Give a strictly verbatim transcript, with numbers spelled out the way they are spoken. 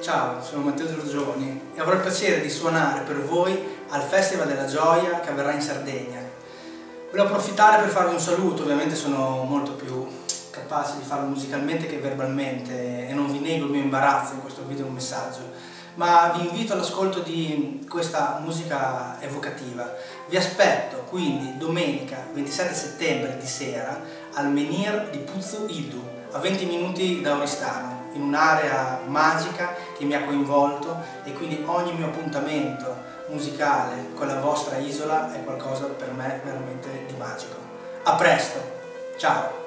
Ciao, sono Matteo Giorgioni e avrò il piacere di suonare per voi al Festival della Gioia che avverrà in Sardegna. Volevo approfittare per farvi un saluto, ovviamente sono molto più capace di farlo musicalmente che verbalmente e non vi nego il mio imbarazzo in questo video un messaggio, ma vi invito all'ascolto di questa musica evocativa. Vi aspetto quindi domenica ventisette settembre di sera al Menhir di Puzzu Idu, a venti minuti da Oristano, in un'area magica che mi ha coinvolto, e quindi ogni mio appuntamento musicale con la vostra isola è qualcosa per me veramente di magico. A presto, ciao!